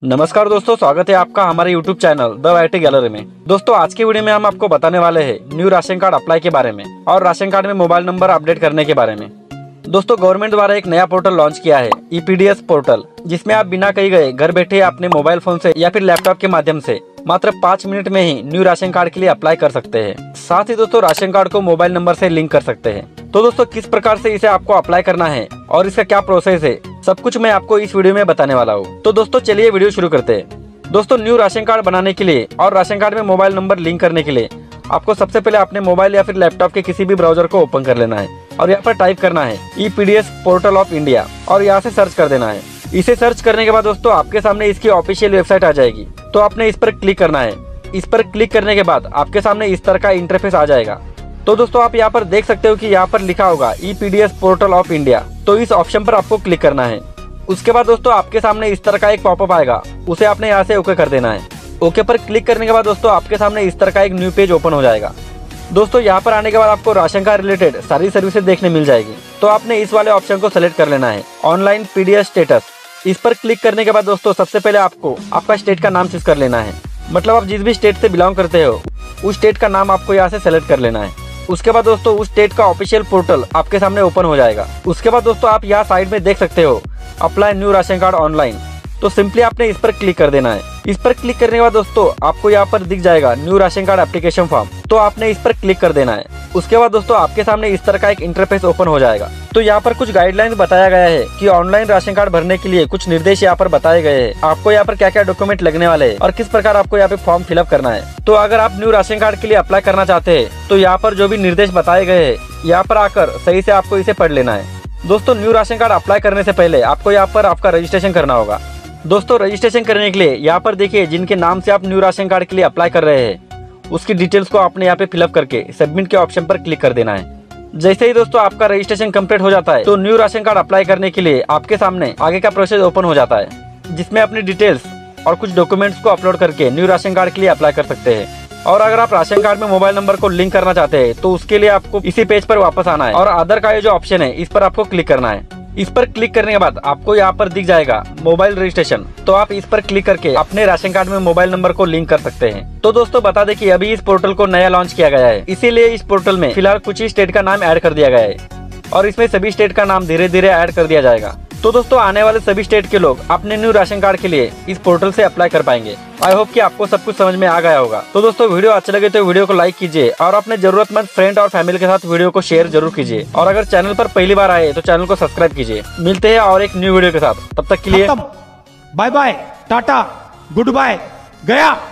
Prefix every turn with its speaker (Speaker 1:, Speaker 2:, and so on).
Speaker 1: नमस्कार दोस्तों, स्वागत है आपका हमारे YouTube channel the variety gallery में। दोस्तों आज की वीडियो में हम आपको बताने वाले हैं न्यू राशन कार्ड अप्लाई के बारे में और राशन कार्ड में मोबाइल नंबर अपडेट करने के बारे में। दोस्तों गवर्नमेंट द्वारा एक नया पोर्टल लॉन्च किया है EPDS पोर्टल, जिसमें आप बिना कहीं गए घर बैठे अपने मोबाइल फोन से या फिर लैपटॉप के माध्यम से मात्र 5 मिनट में ही न्यू राशन कार्ड के लिए अप्लाई कर सकते हैं। साथ ही दोस्तों राशन कार्ड को मोबाइल नंबर से लिंक कर सकते हैं। तो दोस्तों किस प्रकार से इसे आपको अप्लाई करना है और इसका क्या प्रोसेस है, सब कुछ मैं आपको इस वीडियो में बताने वाला हूँ। तो दोस्तों चलिए वीडियो शुरू करते हैं। दोस्तों न्यू राशन कार्ड बनाने के लिए और राशन कार्ड में मोबाइल नंबर लिंक करने के लिए आपको सबसे पहले अपने मोबाइल या फिर लैपटॉप के किसी भी ब्राउजर को ओपन कर लेना है और यहाँ पर टाइप करना है EPDS पोर्टल ऑफ इंडिया और यहाँ से सर्च कर देना है। इसे सर्च करने के बाद दोस्तों आपके सामने इसकी ऑफिशियल वेबसाइट आ जाएगी, तो आपने इस पर क्लिक करना है। इस पर क्लिक करने के बाद आपके सामने इस तरह का इंटरफेस आ जाएगा। तो दोस्तों आप यहाँ पर देख सकते हो कि यहाँ पर लिखा होगा EPDS पोर्टल ऑफ इंडिया, तो इस ऑप्शन पर आपको क्लिक करना है। उसके बाद दोस्तों आपके सामने इस तरह का एक पॉपअप आएगा, उसे आपने यहाँ से ओके कर देना है। ओके पर क्लिक करने के बाद दोस्तों आपके सामने इस तरह का एक न्यू पेज ओपन हो जाएगा। दोस्तों यहाँ पर आने के बाद आपको राशन कार्ड रिलेटेड सारी सर्विसेज देखने मिल जाएगी, तो आपने इस वाले ऑप्शन को सेलेक्ट कर लेना है, ऑनलाइन PDS स्टेटस। इस पर क्लिक करने के बाद दोस्तों सबसे पहले आपको आपका स्टेट का नाम चूज कर लेना है, मतलब आप जिस भी स्टेट से बिलोंग करते हो उस स्टेट का नाम आपको यहाँ से सेलेक्ट कर लेना है। उसके बाद दोस्तों उस स्टेट का ऑफिशियल पोर्टल आपके सामने ओपन हो जाएगा। उसके बाद दोस्तों आप यहाँ साइड में देख सकते हो apply new ration card online, तो सिंपली आपने इस पर क्लिक कर देना है। इस पर क्लिक करने के बाद दोस्तों आपको यहाँ पर दिख जाएगा new ration card application form, तो आपने इस पर क्लिक कर देना है। उसके बाद दोस्तों आपके सामने इस तरह का एक इंटरफेस ओपन हो जाएगा। तो यहाँ पर कुछ गाइडलाइंस बताया गया है कि ऑनलाइन राशन कार्ड भरने के लिए कुछ निर्देश यहाँ पर बताए गए हैं। आपको यहाँ पर क्या क्या डॉक्यूमेंट लगने वाले हैं और किस प्रकार आपको यहाँ पे फॉर्म फिलअप करना है। तो अगर आप न्यू राशन कार्ड के लिए अप्लाई करना चाहते हैं तो यहाँ पर जो भी निर्देश बताए गए हैं यहाँ पर आकर सही से आपको इसे पढ़ लेना है। दोस्तों न्यू राशन कार्ड अप्लाई करने से पहले आपको यहाँ पर आपका रजिस्ट्रेशन करना होगा। दोस्तों रजिस्ट्रेशन करने के लिए यहाँ पर देखिए जिनके नाम से आप न्यू राशन कार्ड के लिए अप्लाई कर रहे हैं उसकी डिटेल्स को आपने यहाँ पे फिलअप करके सबमिट के ऑप्शन पर क्लिक कर देना है। जैसे ही दोस्तों आपका रजिस्ट्रेशन कंप्लीट हो जाता है तो न्यू राशन कार्ड अप्लाई करने के लिए आपके सामने आगे का प्रोसेस ओपन हो जाता है, जिसमें अपनी डिटेल्स और कुछ डॉक्यूमेंट्स को अपलोड करके न्यू राशन कार्ड के लिए अप्लाई कर सकते हैं। और अगर आप राशन कार्ड में मोबाइल नंबर को लिंक करना चाहते हैं तो उसके लिए आपको इसी पेज पर वापस आना है और आधार का ये जो ऑप्शन है इस पर आपको क्लिक करना है। इस पर क्लिक करने के बाद आपको यहाँ पर दिख जाएगा मोबाइल रजिस्ट्रेशन, तो आप इस पर क्लिक करके अपने राशन कार्ड में मोबाइल नंबर को लिंक कर सकते हैं। तो दोस्तों बता दें कि अभी इस पोर्टल को नया लॉन्च किया गया है, इसीलिए इस पोर्टल में फिलहाल कुछ ही स्टेट का नाम ऐड कर दिया गया है और इसमें सभी स्टेट का नाम धीरे धीरे ऐड कर दिया जाएगा। तो दोस्तों आने वाले सभी स्टेट के लोग अपने न्यू राशन कार्ड के लिए इस पोर्टल से अप्लाई कर पाएंगे। आई होप कि आपको सब कुछ समझ में आ गया होगा। तो दोस्तों वीडियो अच्छा लगे तो वीडियो को लाइक कीजिए और अपने जरूरतमंद फ्रेंड और फैमिली के साथ वीडियो को शेयर जरूर कीजिए और अगर चैनल पर पहली बार आए तो चैनल को सब्सक्राइब कीजिए। मिलते हैं और एक न्यू वीडियो के साथ, तब तक के लिए
Speaker 2: bye bye, tata, goodbye, गया।